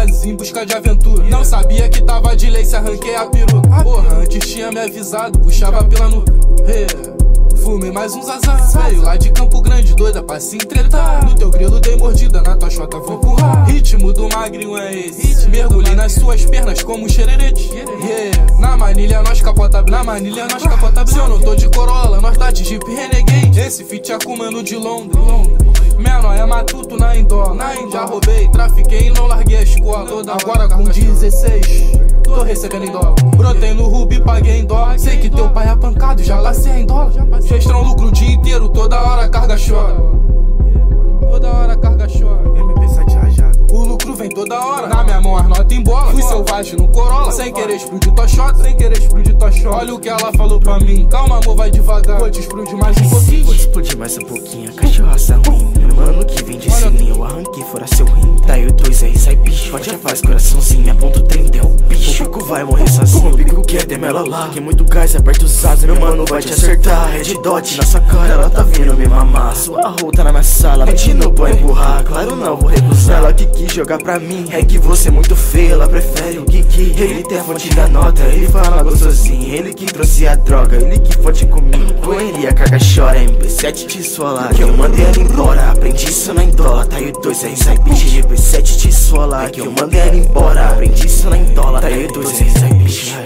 mas em busca de aventura. Não sabia que tava de lei se arranquei a peruca. Porra, antes tinha me avisado, puxava pela nuca. Fumei mais um zazá. Veio lá de Campo Grande, doida pra se entretar. No teu grilo dei mordida, na tua chota vou empurrar. Ritmo do magrinho é esse. Mergulhei nas suas pernas como um xererete. Na manilha nós capota, Se eu não tô de Corolla, nós tá de Jeep Renegade. Esse feat é com mano de Londres. Menor é matuto na Indola. Já roubei, trafiquei e não larguei a escola. Agora com 16 tô recebendo em dólar. Brotei no Rubi, paguei em dólar. Sei que teu pai é pancado, já lacei em dólar. Gestrão lucro o dia inteiro, toda hora carga chora. Toda hora carga chora. MP7 rajado. O lucro vem toda hora. Na minha mão as notas em bola. Fui selvagem no Corolla. Sem querer explodir tua chota. Olha o que ela falou pra mim. Calma amor, vai devagar. Vou te explodir mais um pouquinho. Vou te explodir mais um pouquinho. Cachorraça ruim. Meu mano que vem de sininho. Eu arranquei fora seu rim. Daí o 2 aí sai bicho. Pode a faz coraçãozinho. Aponta o 30 é o bicho. O bico vai morrer sozinho. O bico que é demela lá. Que muito gás, aperta os asas. Meu mano vai te acertar. Red dot na sua cara, ela tá vindo me mamar. Sua rua tá na minha sala. Mete no pão empurrar. Claro não, vou recusar. Ela que quis jogar pra mim. É que você é muito feia. Ela prefere o Kiki. Ele tem a fonte da nota. Ele fala gostosinho. Ele que trouxe a droga. Ele que fode comigo. Com ele a carga chora. MP7 te sola. Que eu mandei ela embora. Aprendi isso na Indola. Tá aí o 2 aí sai bicho. MP7 te sola. Que eu mandei ela embora. Aprendi isso na Indola. Tá aí o 2 aí sai bicho.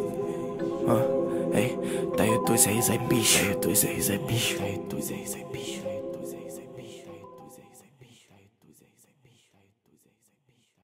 Tá aí o 2 aí sai bicho. Tá aí o 2 aí sai bicho. Tá aí o 2 aí sai bicho.